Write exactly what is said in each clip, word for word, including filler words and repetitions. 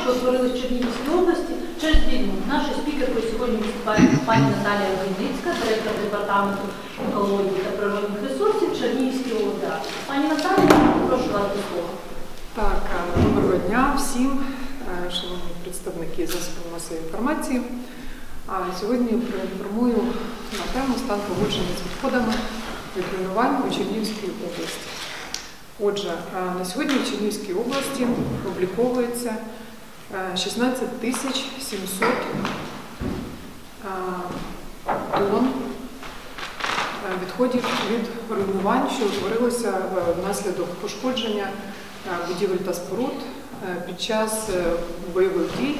що утворились в Чернігівській області через війну. Нашою спікеркою сьогодні виступає пані Наталія Войницька, директор департаменту екології та природних ресурсів Чернігівської ОДА. Пані Наталія, прошу вас до слова. Так, доброго дня всім, шановні представники засобів масової інформації. Сьогодні проінформую на тему стан поводження з відходами від руйнувань у Чернігівській області. Отже, на сьогодні в Чернігівській області обліковується шістнадцять тисяч сімсот тонн відходів від руйнувань, що утворилося внаслідок пошкодження будівель та споруд під час бойових дій,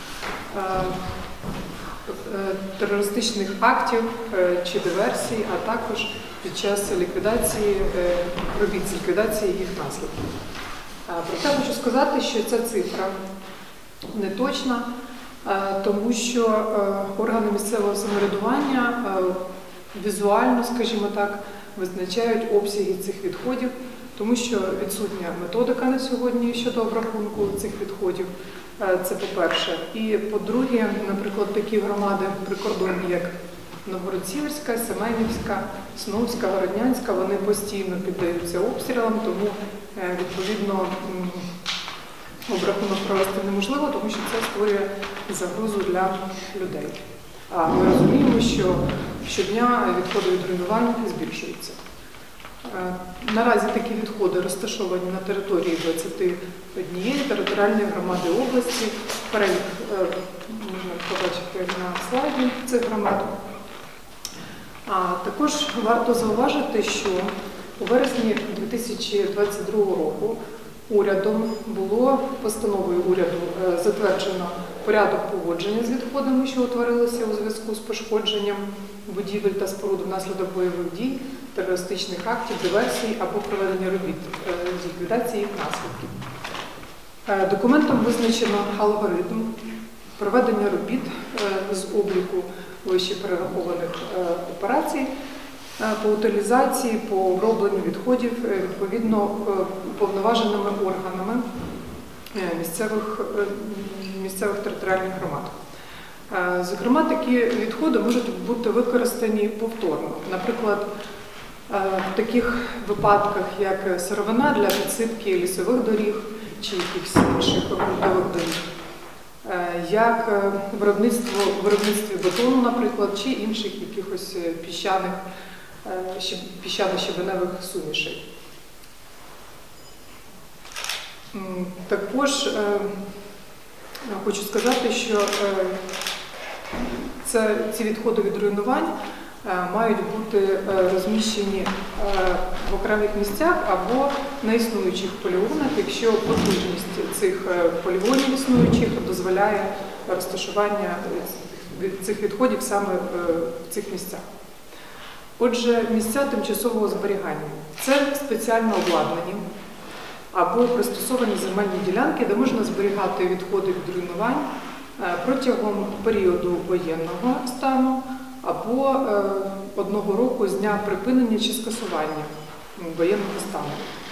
терористичних актів чи диверсій, а також під час ліквідації робіт з ліквідації їх наслідків. Проте хочу сказати, що ця цифра не точна, тому що органи місцевого самоврядування візуально, скажімо так, визначають обсяги цих відходів, тому що відсутня методика на сьогодні щодо обрахунку цих відходів, це по-перше. І по-друге, наприклад, такі громади прикордонні, як Новгород-Сіверська, Семенівська, Сновська, Городнянська, вони постійно піддаються обстрілам, тому, відповідно, обрахунок провести неможливо, тому що це створює загрозу для людей. А ми розуміємо, що щодня відходи від руйнувань збільшуються. Наразі такі відходи розташовані на території двадцяти однієї територіальної громади області. Перелік можна побачити на слайді цих громад. А також варто зауважити, що у вересні дві тисячі двадцять другого року урядом було постановою уряду затверджено порядок поводження з відходами, що утворилися у зв'язку з пошкодженням будівель та споруд внаслідок бойових дій, терористичних актів, диверсій або проведення робіт з ліквідації їх наслідків. Документом визначено алгоритм проведення робіт з обліку вище перерахованих операцій по утилізації, по обробленню відходів відповідно уповноваженими органами місцевих, місцевих територіальних громад. Зокрема, такі відходи можуть бути використані повторно. Наприклад, в таких випадках, як сировина для підсипки лісових доріг чи якихось інших ґрунтових доріг, як виробництво, виробництві бетону, наприклад, чи інших якихось піщаних, піщано-щебеневих сумішей. Також хочу сказати, що це, ці відходи від руйнувань мають бути розміщені в окремих місцях або на існуючих полігонах, якщо потужність цих полігонів існуючих дозволяє розташування цих відходів саме в цих місцях. Отже, місця тимчасового зберігання – це спеціально обладнані або пристосовані земельні ділянки, де можна зберігати відходи від руйнувань протягом періоду воєнного стану або одного року з дня припинення чи скасування воєнного стану.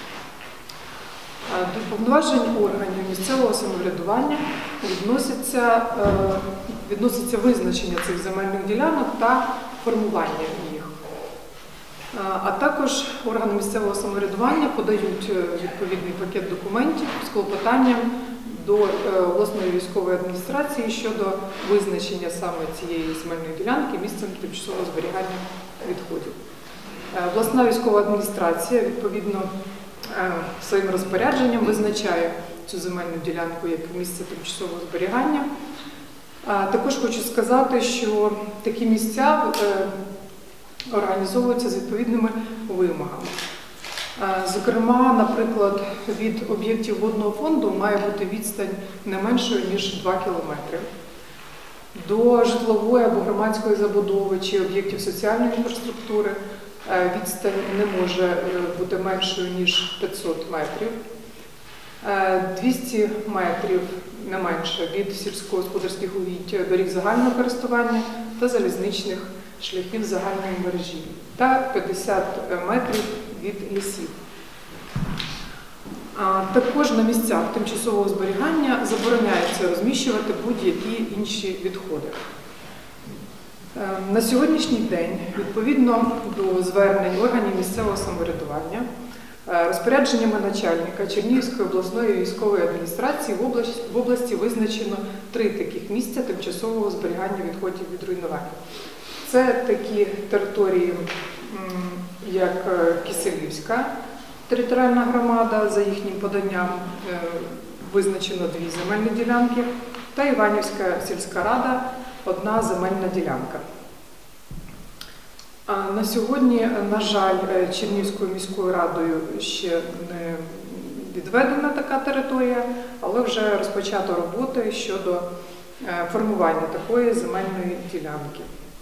До повноважень органів місцевого самоврядування відноситься, відноситься визначення цих земельних ділянок та формування їх. А також органи місцевого самоврядування подають відповідний пакет документів з клопотанням до обласної військової адміністрації щодо визначення саме цієї земельної ділянки місцем тимчасового зберігання відходів. Обласна військова адміністрація, відповідно, своїм розпорядженням визначає цю земельну ділянку як місце тимчасового зберігання. Також хочу сказати, що такі місця організовуються з відповідними вимогами. Зокрема, наприклад, від об'єктів водного фонду має бути відстань не меншою, ніж два кілометри. До житлової або громадської забудови чи об'єктів соціальної інфраструктури відстань не може бути меншою, ніж п'ятсот метрів. двісті метрів не менше від сільськогосподарських угідь, доріг загального користування та залізничних шляхів загальної мережі та п'ятдесят метрів від лісів. А також на місцях тимчасового зберігання забороняється розміщувати будь-які інші відходи. На сьогоднішній день, відповідно до звернень органів місцевого самоврядування, розпорядженнями начальника Чернігівської обласної військової адміністрації в області, в області визначено три таких місця тимчасового зберігання відходів від руйнування. Це такі території, як Киселівська територіальна громада, за їхнім поданням визначено дві земельні ділянки, та Іванівська сільська рада – одна земельна ділянка. На сьогодні, на жаль, Чернігівською міською радою ще не відведена така територія, але вже розпочато роботи щодо формування такої земельної ділянки.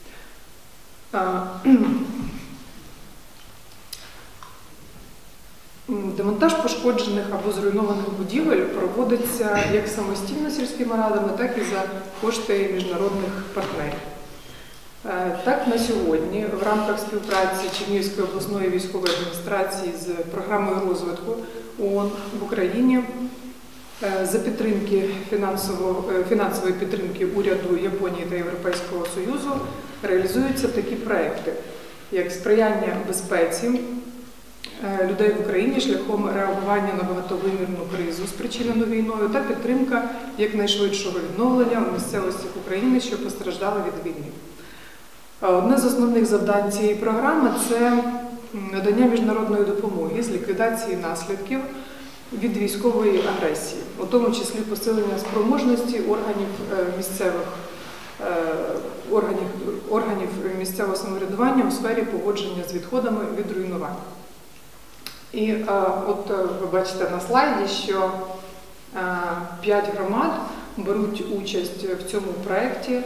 Демонтаж пошкоджених або зруйнованих будівель проводиться як самостійно сільськими радами, так і за кошти міжнародних партнерів. Так, на сьогодні в рамках співпраці Чернігівської обласної військової адміністрації з програмою розвитку ООН в Україні за підтримки фінансової підтримки уряду Японії та Європейського Союзу реалізуються такі проекти, як сприяння безпеці людей в Україні шляхом реагування на багатовимірну кризу, спричинену війною, та підтримка якнайшвидшого відновлення в місцевостях України, що постраждали від війни. Одне з основних завдань цієї програми – це надання міжнародної допомоги з ліквідації наслідків від військової агресії, у тому числі посилення спроможності органів місцевих органів, органів місцевого самоврядування у сфері поводження з відходами від руйнувань. І от ви бачите на слайді, що п'ять громад беруть участь в цьому проєкті,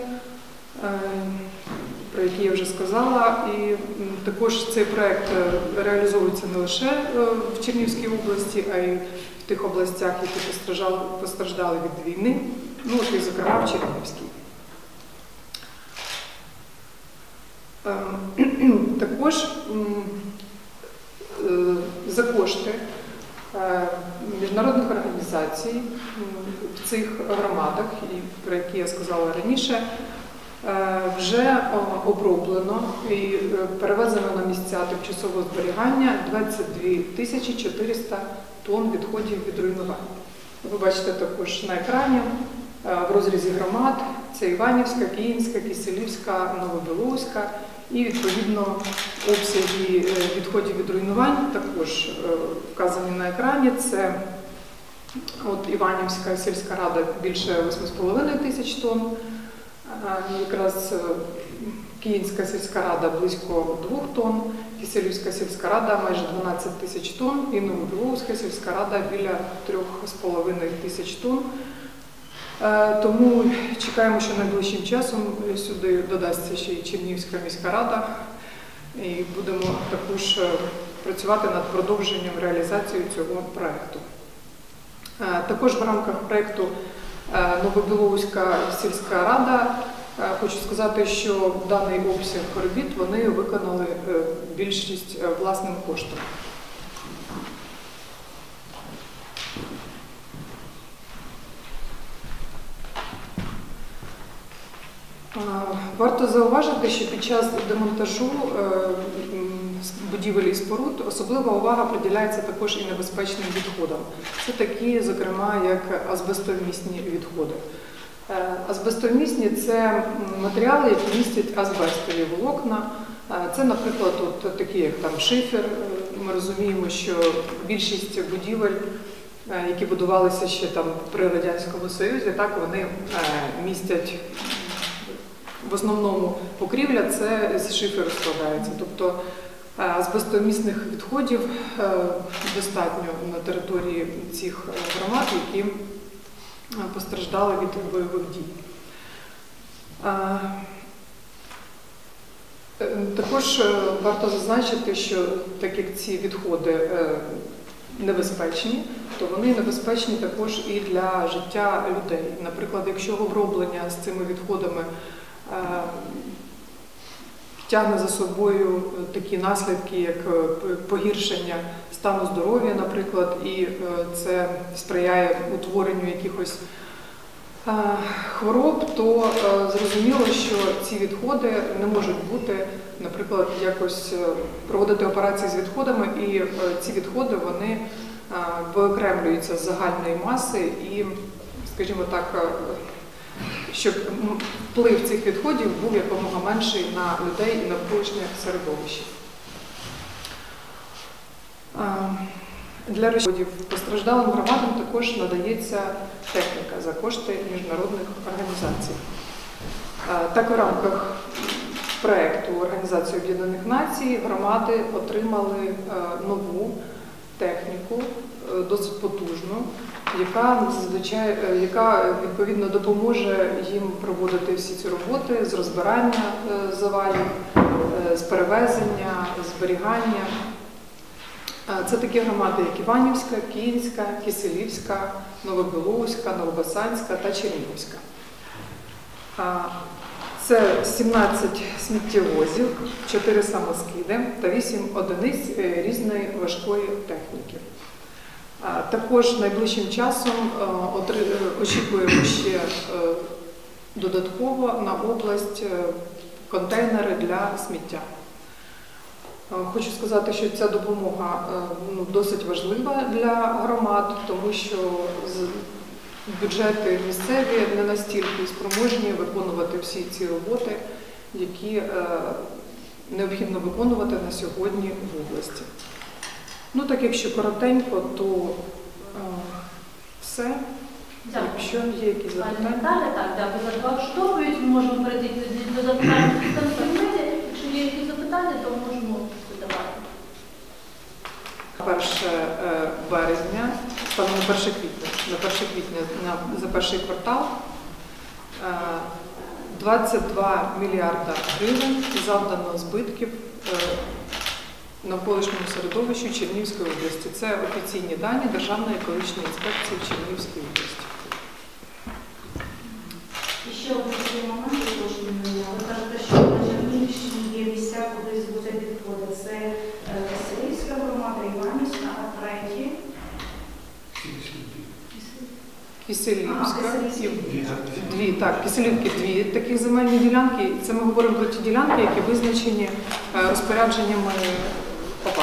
про який я вже сказала. І також цей проєкт реалізовується не лише в Чернігівській області, а й в тих областях, які постраждали, постраждали від війни, ну от і, зокрема, в Чернігівській. Також за кошти міжнародних організацій в цих громадах, про які я сказала раніше, вже оброблено і перевезено на місця тимчасового зберігання двадцять дві тисячі чотириста тонн відходів від руйнувань. Ви бачите також на екрані в розрізі громад – це Іванівська, Київська, Киселівська, Новобілоуська. І, відповідно, обсяги відходів від руйнувань також вказані на екрані. Це от Іванівська сільська рада більше восьми з половиною тисяч тонн, якраз Київська сільська рада близько двох тонн, Киселівська сільська рада майже дванадцять тисяч тонн і Новобілоуська сільська рада біля трьох з половиною тисяч тонн. Тому чекаємо, що найближчим часом сюди додасться ще й Чернігівська міська рада, і будемо також працювати над продовженням реалізації цього проєкту. Також в рамках проєкту Новобілоуська сільська рада хочу сказати, що даний обсяг робіт вони виконали більшість власним коштом. Варто зауважити, що під час демонтажу будівель і споруд особлива увага приділяється також і небезпечним відходам. Це такі, зокрема, як азбестовмісні відходи. Азбестовмісні – це матеріали, які містять азбестові волокна. Це, наприклад, от такі, як там шифер. Ми розуміємо, що більшість будівель, які будувалися ще там при Радянському Союзі, так вони містять. В основному покрівля це з шиферу складається, тобто азбестомісних відходів достатньо на території цих громад, які постраждали від бойових дій. Також варто зазначити, що так як ці відходи небезпечні, то вони небезпечні також і для життя людей. Наприклад, якщо оброблення з цими відходами тягне за собою такі наслідки, як погіршення стану здоров'я, наприклад, і це сприяє утворенню якихось хвороб, то зрозуміло, що ці відходи не можуть бути, наприклад, якось проводити операції з відходами, і ці відходи, вони виокремлюються з загальної маси і, скажімо так, щоб вплив цих відходів був якомога менший на людей і навколишнє середовище. Для розходів постраждалим громадам також надається техніка за кошти міжнародних організацій. Так, в рамках проєкту Організації Об'єднаних Націй громади отримали нову техніку, досить потужну, яка, зазвичай, яка відповідно допоможе їм проводити всі ці роботи з розбирання завалів, з перевезення, зберігання. Це такі громади, як Іванівська, Київська, Киселівська, Новобіловська, Новобасанська та Чернігівська. Це сімнадцять сміттєвозів, чотири самоскиди та вісім одиниць різної важкої техніки. Також найближчим часом очікуємо ще додатково на область контейнери для сміття. Хочу сказати, що ця допомога ну, досить важлива для громад, тому що бюджети місцеві не настільки спроможні виконувати всі ці роботи, які е, необхідно виконувати на сьогодні в області. Ну, так якщо коротенько, то е, все. Дякую. Якщо є якісь запитання. Наталя, так, дякую за таку штовхують. Ми можемо перейти до запитань медіа. Якщо є якісь запитання, то можемо задавати. перше березня, станом на перше квітня, на перше квітня на, за перший квартал двадцять два мільярда гривень завдано збитків навколишньому середовищу Чернігівської області. Це офіційні дані Державної екологічної інспекції в Чернігівській області. І ще один такий момент уточнений. Ви кажете, що на Чернігівщині є місця, куди звозять відходи. Це Киселівська громада, Іванівська, а треті? Киселівська. Дві, так, Киселівки дві таких земельні ділянки. Це ми говоримо про ті ділянки, які визначені розпорядженнями ОПА.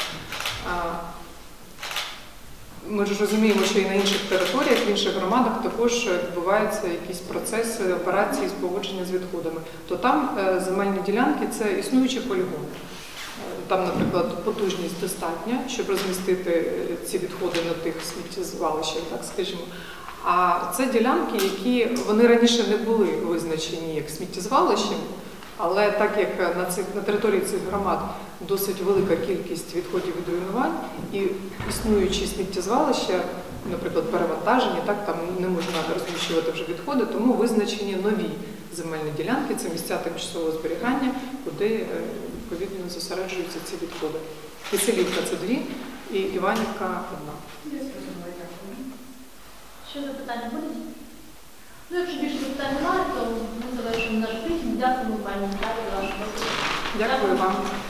Ми ж розуміємо, що і на інших територіях, в інших громадах також відбуваються якісь процеси, операції з поводження з відходами. То там земельні ділянки – це існуючі полігони. Там, наприклад, потужність достатня, щоб розмістити ці відходи на тих сміттєзвалищах, так скажімо. А це ділянки, які вони раніше не були визначені як сміттєзвалищем, але так як на, цих, на території цих громад досить велика кількість відходів від руйнувань і існуючі сміттєзвалища, наприклад, перевантажені, так, там не можна розміщувати вже відходи, тому визначені нові земельні ділянки, це місця тимчасового зберігання, куди відповідно зосереджуються ці відходи. Киселівка – це дві, і Іванівка – одна. Ще запитання будуть? Ну, якщо більше запитань немає, то ми завершуємо наш брифінг. Дякуємо, пані Наталі, за вашу роботу. Дякую вам.